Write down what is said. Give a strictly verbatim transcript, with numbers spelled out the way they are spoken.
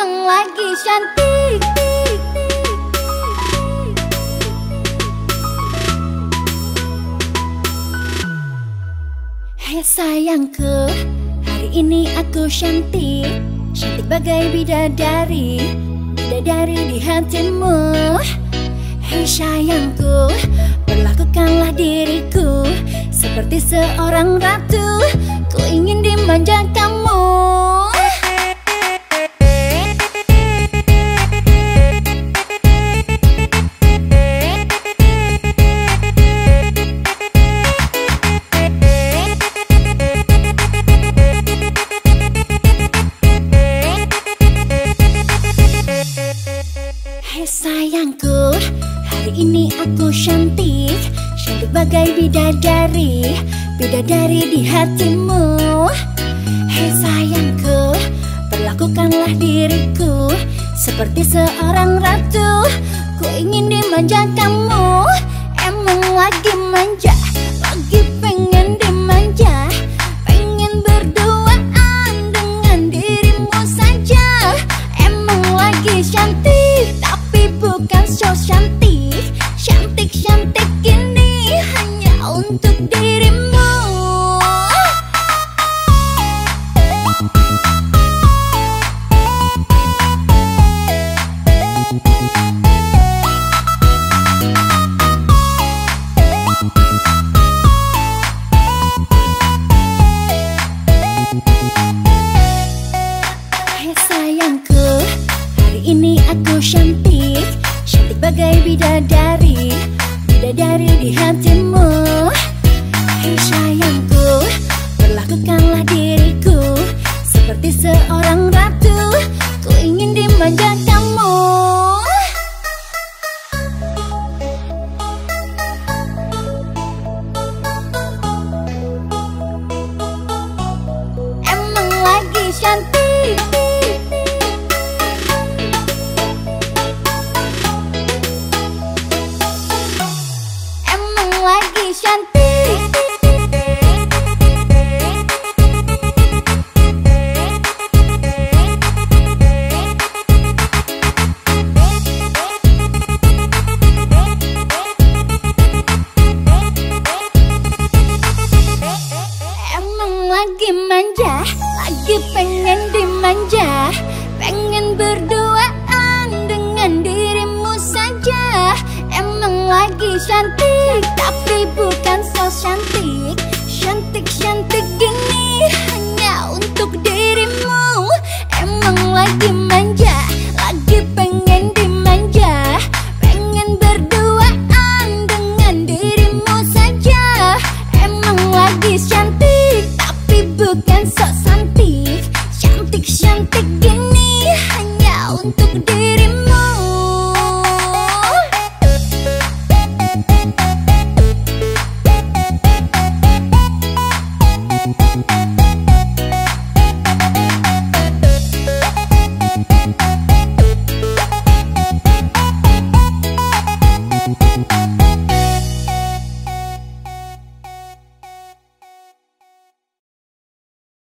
emang lagi cantik. Hai sayangku, hari ini aku cantik, cantik bagai bidadari, bidadari di hatimu. Hei sayangku, perlakukanlah diriku seperti seorang ratu, ku ingin dimanja kamu. Hei sayangku, hari ini aku cantik, cantik bagai bidadari, bidadari di hatimu. Hei sayangku, perlakukanlah diriku seperti seorang ratu, ku ingin dimanja kamu. Emang lagi manja, lagi pengen dimanja, pengen berduaan dengan dirimu saja. Emang lagi cantik, tapi bukan so cantik, cantik-cantik ini hanya untuk dirimu. Hei sayangku, hari ini aku cantik, cantik bagai bidadari, bidadari di hatimu. Hei sayangku, perlakukanlah diriku seperti seorang ratu, ku ingin dimanja kamu. Emang lagi cantik, emang lagi cantik. Emang lagi manja, lagi pengen dimanja, pengen berduaan dengan dirimu saja. Emang lagi cantik, tapi bukan so cantik, cantik-cantik gini hanya untuk dirimu. Emang lagi manja,